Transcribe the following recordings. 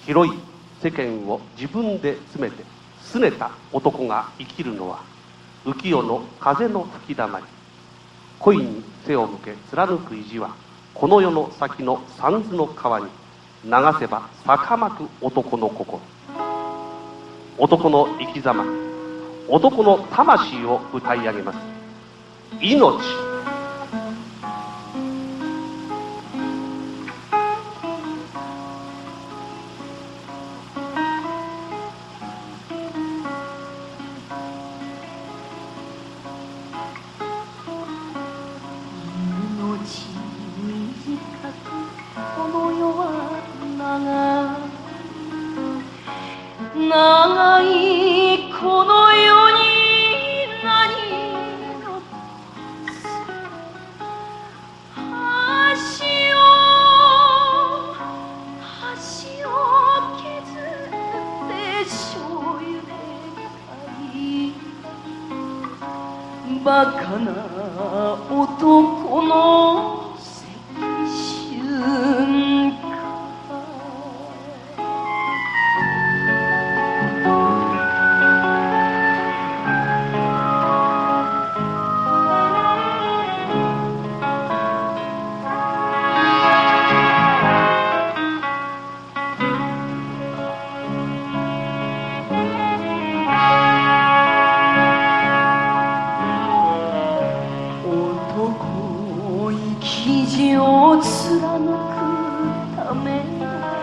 広い世間を自分で詰めて拗ねた男が生きるのは浮世の風の吹きだまり。恋に背を向け貫く意地はこの世の先の三途の川に流せば坂巻く男の心。男の生き様、男の魂を歌い上げます。命。 長いこの世に何の橋を削って醤油で買いバカな男の青春か。生地を貫くための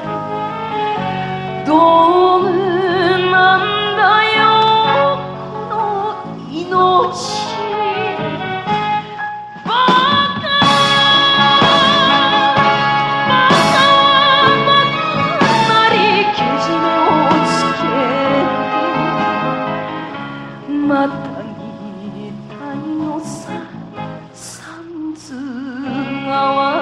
道具なんだよこの命。バカなりけじめをつけてまたぎたいのさ三途川。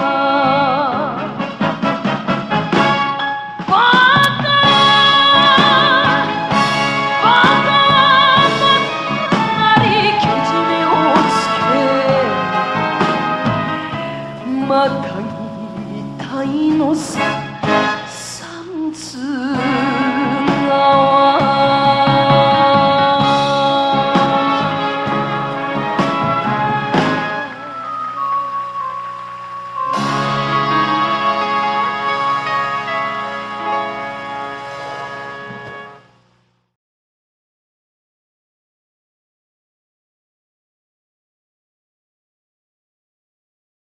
またぎたいのさ